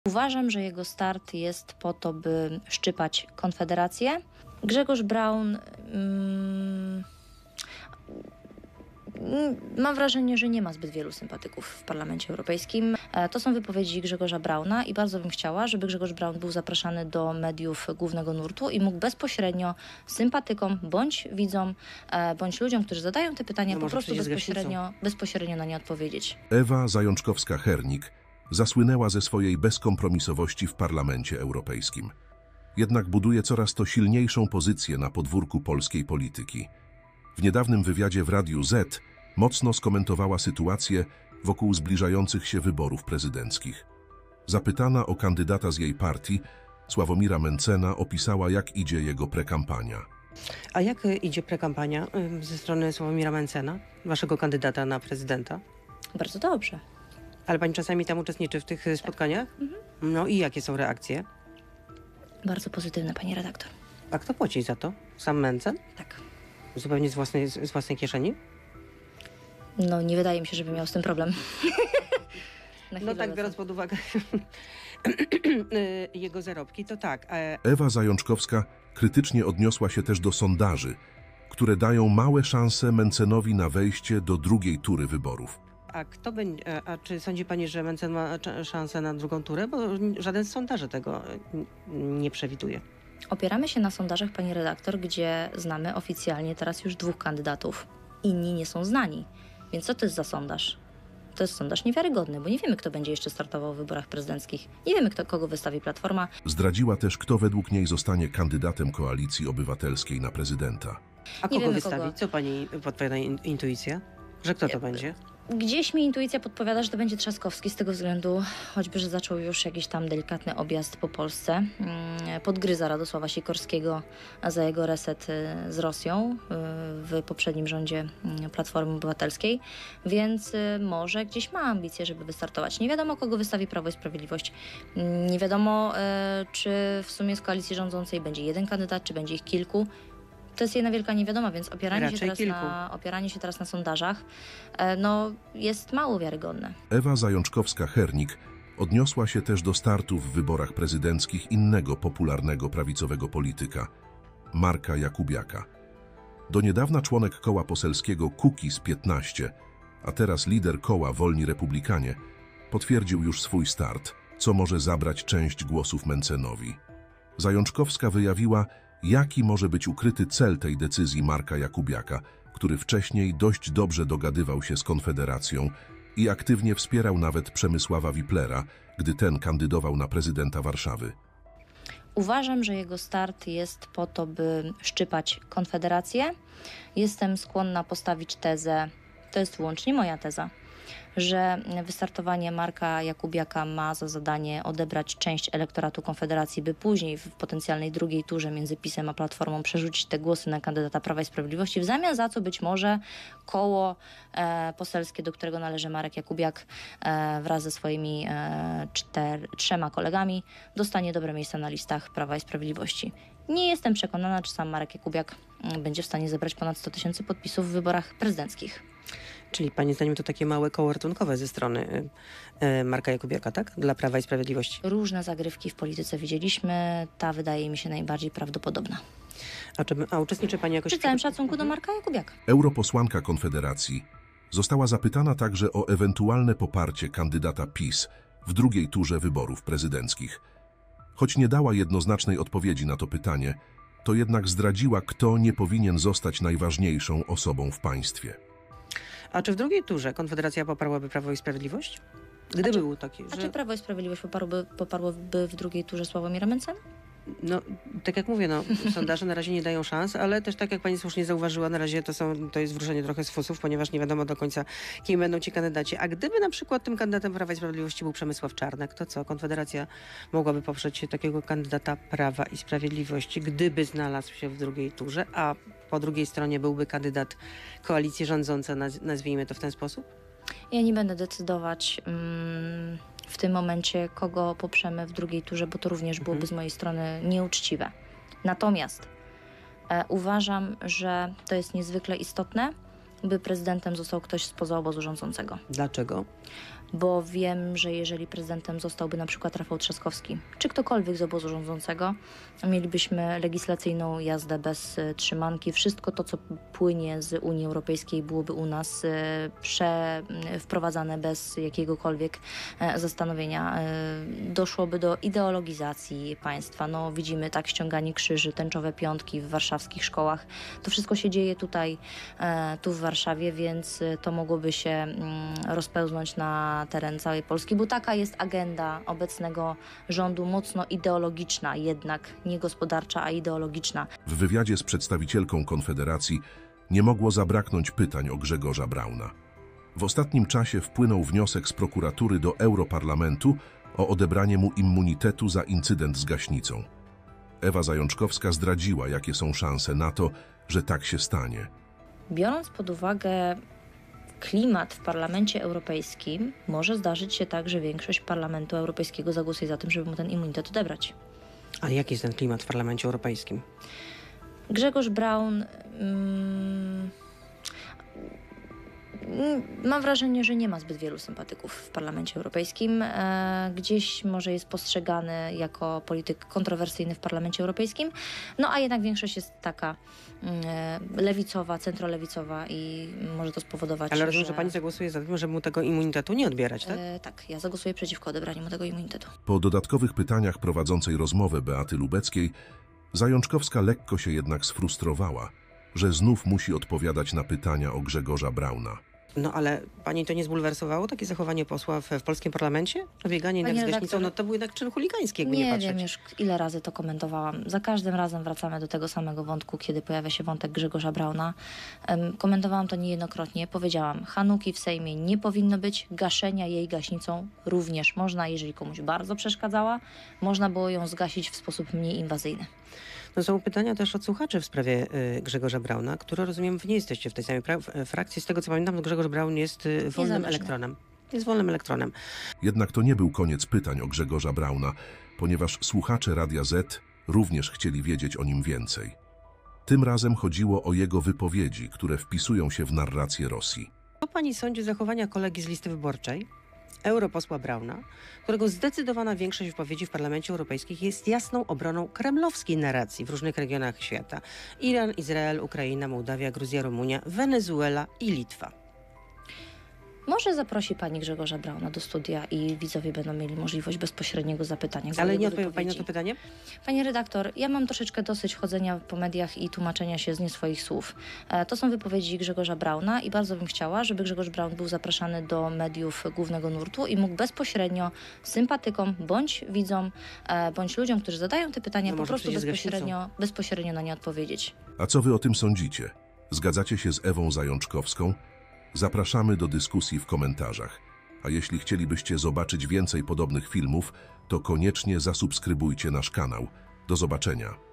Uważam, że jego start jest po to, by szczypać Konfederację. Grzegorz Braun, mam wrażenie, że nie ma zbyt wielu sympatyków w Parlamencie Europejskim. To są wypowiedzi Grzegorza Brauna i bardzo bym chciała, żeby Grzegorz Braun był zapraszany do mediów głównego nurtu i mógł bezpośrednio sympatykom, bądź widzom, bądź ludziom, którzy zadają te pytania, po prostu bezpośrednio na nie odpowiedzieć. Ewa Zajączkowska-Hernik zasłynęła ze swojej bezkompromisowości w Parlamencie Europejskim. Jednak buduje coraz to silniejszą pozycję na podwórku polskiej polityki. W niedawnym wywiadzie w Radiu Z mocno skomentowała sytuację wokół zbliżających się wyborów prezydenckich. Zapytana o kandydata z jej partii, Sławomira Mentzena, opisała, jak idzie jego prekampania. A jak idzie prekampania ze strony Sławomira Mentzena, waszego kandydata na prezydenta? Bardzo dobrze. Ale pani czasami tam uczestniczy w tych spotkaniach? No i jakie są reakcje? Bardzo pozytywne, pani redaktor. A kto płaci za to? Sam Mentzen? Tak. Zupełnie z własnej kieszeni? No nie wydaje mi się, żeby miał z tym problem. No tak, biorąc pod uwagę jego zarobki, to tak. Ewa Zajączkowska krytycznie odniosła się też do sondaży, które dają małe szanse Mentzenowi na wejście do drugiej tury wyborów. A czy sądzi pani, że Mentzen ma szansę na drugą turę? Bo żaden z sondaży tego nie przewiduje. Opieramy się na sondażach, pani redaktor, gdzie znamy oficjalnie teraz już 2 kandydatów. Inni nie są znani. Więc co to jest za sondaż? To jest sondaż niewiarygodny, bo nie wiemy, kto będzie jeszcze startował w wyborach prezydenckich. Nie wiemy, kogo wystawi Platforma. Zdradziła też, kto według niej zostanie kandydatem Koalicji Obywatelskiej na prezydenta. A kogo wystawi? Co pani podpowiada intuicja? Że kto to będzie? Gdzieś mi intuicja podpowiada, że to będzie Trzaskowski, z tego względu, choćby, że zaczął już jakiś tam delikatny objazd po Polsce. Podgryza Radosława Sikorskiego za jego reset z Rosją w poprzednim rządzie Platformy Obywatelskiej, więc może gdzieś ma ambicje, żeby wystartować. Nie wiadomo, kogo wystawi Prawo i Sprawiedliwość. Nie wiadomo, czy w sumie z koalicji rządzącej będzie jeden kandydat, czy będzie ich kilku. To jest jedna wielka niewiadoma, więc opieranie się teraz na sondażach jest mało wiarygodne. Ewa Zajączkowska-Hernik odniosła się też do startu w wyborach prezydenckich innego popularnego prawicowego polityka, Marka Jakubiaka. Do niedawna członek koła poselskiego Kukiz-15, a teraz lider koła Wolni Republikanie, potwierdził już swój start, co może zabrać część głosów Mentzenowi. Zajączkowska wyjawiła, jaki może być ukryty cel tej decyzji Marka Jakubiaka, który wcześniej dość dobrze dogadywał się z Konfederacją i aktywnie wspierał nawet Przemysława Wiplera, gdy ten kandydował na prezydenta Warszawy. Uważam, że jego start jest po to, by szczypać Konfederację. Jestem skłonna postawić tezę, to jest wyłącznie moja teza, że wystartowanie Marka Jakubiaka ma za zadanie odebrać część elektoratu Konfederacji, by później w potencjalnej drugiej turze między PiS-em a Platformą przerzucić te głosy na kandydata Prawa i Sprawiedliwości, w zamian za co być może koło poselskie, do którego należy Marek Jakubiak wraz ze swoimi 3 kolegami, dostanie dobre miejsca na listach Prawa i Sprawiedliwości. Nie jestem przekonana, czy sam Marek Jakubiak będzie w stanie zebrać ponad 100 000 podpisów w wyborach prezydenckich. Czyli pani zdaniem to takie małe koło ratunkowe ze strony Marka Jakubiaka, tak? Dla Prawa i Sprawiedliwości. Różne zagrywki w polityce widzieliśmy. Ta wydaje mi się najbardziej prawdopodobna. A uczestniczy pani jakoś... Przy całym szacunku do Marka Jakubiaka. Europosłanka Konfederacji została zapytana także o ewentualne poparcie kandydata PiS w drugiej turze wyborów prezydenckich. Choć nie dała jednoznacznej odpowiedzi na to pytanie, to jednak zdradziła, kto nie powinien zostać najważniejszą osobą w państwie. A czy w drugiej turze Konfederacja poparłaby Prawo i Sprawiedliwość? Gdyby był taki, A czy Prawo i Sprawiedliwość poparłoby w drugiej turze Sławomira Mentzena? No, tak jak mówię, sondaże na razie nie dają szans, ale też tak jak pani słusznie zauważyła, na razie to jest wróżenie trochę z fusów, ponieważ nie wiadomo do końca, kim będą ci kandydaci. A gdyby na przykład tym kandydatem Prawa i Sprawiedliwości był Przemysław Czarnek, to co? Konfederacja mogłaby poprzeć takiego kandydata Prawa i Sprawiedliwości, gdyby znalazł się w drugiej turze, a po drugiej stronie byłby kandydat koalicji rządzącej, nazwijmy to w ten sposób? Ja nie będę decydować w tym momencie, kogo poprzemy w drugiej turze, bo to również byłoby z mojej strony nieuczciwe. Natomiast uważam, że to jest niezwykle istotne, by prezydentem został ktoś spoza obozu rządzącego. Dlaczego? bo wiem, że jeżeli prezydentem zostałby na przykład Rafał Trzaskowski, czy ktokolwiek z obozu rządzącego, mielibyśmy legislacyjną jazdę bez trzymanki. Wszystko to, co płynie z Unii Europejskiej, byłoby u nas wprowadzane bez jakiegokolwiek zastanowienia. Doszłoby do ideologizacji państwa. No, widzimy tak ściąganie krzyży, tęczowe piątki w warszawskich szkołach. To wszystko się dzieje tutaj, tu w Warszawie, więc to mogłoby się rozpełznąć na teren całej Polski, bo taka jest agenda obecnego rządu, mocno ideologiczna jednak, nie gospodarcza, a ideologiczna. W wywiadzie z przedstawicielką Konfederacji nie mogło zabraknąć pytań o Grzegorza Brauna. W ostatnim czasie wpłynął wniosek z prokuratury do Europarlamentu o odebranie mu immunitetu za incydent z gaśnicą. Ewa Zajączkowska zdradziła, jakie są szanse na to, że tak się stanie. Biorąc pod uwagę klimat w Parlamencie Europejskim, może zdarzyć się tak, że większość Parlamentu Europejskiego zagłosuje za tym, żeby mu ten immunitet odebrać. A jaki jest ten klimat w Parlamencie Europejskim? Grzegorz Braun, mam wrażenie, że nie ma zbyt wielu sympatyków w Parlamencie Europejskim. Gdzieś może jest postrzegany jako polityk kontrowersyjny w Parlamencie Europejskim, no a jednak większość jest taka lewicowa, centrolewicowa i może to spowodować, Ale rozumiem, że pani zagłosuje za tym, żeby mu tego immunitetu nie odbierać, tak? Tak, ja zagłosuję przeciwko odebraniu mu tego immunitetu. Po dodatkowych pytaniach prowadzącej rozmowę Beaty Lubeckiej, Zajączkowska lekko się jednak sfrustrowała, że znów musi odpowiadać na pytania o Grzegorza Brauna. No ale pani to nie zbulwersowało, takie zachowanie posła w polskim parlamencie? Bieganie nad gaśnicą, no to był jednak czyn chuligański, jakby nie patrzeć. Nie wiem już, ile razy to komentowałam. Za każdym razem wracamy do tego samego wątku, kiedy pojawia się wątek Grzegorza Brauna. Komentowałam to niejednokrotnie. Powiedziałam, Hanuki w Sejmie nie powinno być, gaszenia jej gaśnicą również można, jeżeli komuś bardzo przeszkadzała, można było ją zgasić w sposób mniej inwazyjny. No są pytania też od słuchaczy w sprawie Grzegorza Brauna, które rozumiem, wy nie jesteście w tej samej frakcji. Z tego co pamiętam, to Grzegorz Braun jest wolnym elektronem. Jest wolnym elektronem. Jednak to nie był koniec pytań o Grzegorza Brauna, ponieważ słuchacze Radia Z również chcieli wiedzieć o nim więcej. Tym razem chodziło o jego wypowiedzi, które wpisują się w narrację Rosji. Co pani sądzi o zachowania kolegi z listy wyborczej, europosła Brauna, którego zdecydowana większość wypowiedzi w Parlamencie Europejskim jest jasną obroną kremlowskiej narracji w różnych regionach świata? Iran, Izrael, Ukraina, Mołdawia, Gruzja, Rumunia, Wenezuela i Litwa. Może zaprosi pani Grzegorza Brauna do studia i widzowie będą mieli możliwość bezpośredniego zapytania. Ale nie odpowie pani na to pytanie? Pani redaktor, ja mam troszeczkę dosyć chodzenia po mediach i tłumaczenia się z nie swoich słów. To są wypowiedzi Grzegorza Brauna i bardzo bym chciała, żeby Grzegorz Braun był zapraszany do mediów głównego nurtu i mógł bezpośrednio sympatykom, bądź widzom, bądź ludziom, którzy zadają te pytania, po prostu bezpośrednio na nie odpowiedzieć. A co wy o tym sądzicie? Zgadzacie się z Ewą Zajączkowską? Zapraszamy do dyskusji w komentarzach. A jeśli chcielibyście zobaczyć więcej podobnych filmów, to koniecznie zasubskrybujcie nasz kanał. Do zobaczenia.